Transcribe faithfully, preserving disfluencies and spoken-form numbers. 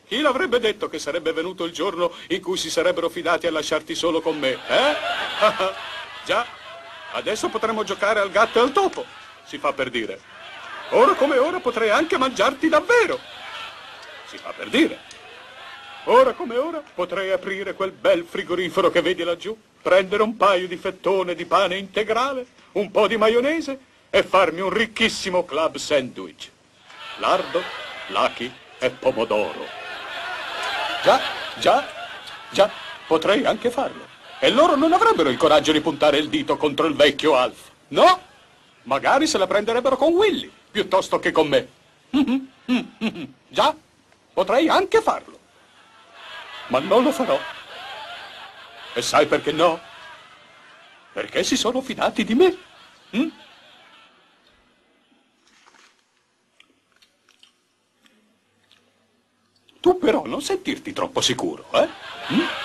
Chi l'avrebbe detto che sarebbe venuto il giorno in cui si sarebbero fidati a lasciarti solo con me, eh? Già, adesso potremmo giocare al gatto e al topo, si fa per dire. Ora come ora potrei anche mangiarti davvero, si fa per dire. Ora come ora potrei aprire quel bel frigorifero che vedi laggiù, prendere un paio di fettone di pane integrale, un po' di maionese e farmi un ricchissimo club sandwich. Lardo, lachi e pomodoro. Già, già, già, potrei anche farlo. E loro non avrebbero il coraggio di puntare il dito contro il vecchio Alf. No, magari se la prenderebbero con Willy, piuttosto che con me. Già, potrei anche farlo. Ma non lo farò. E sai perché no? Perché si sono fidati di me. Mm? Tu però non sentirti troppo sicuro, eh? Mm?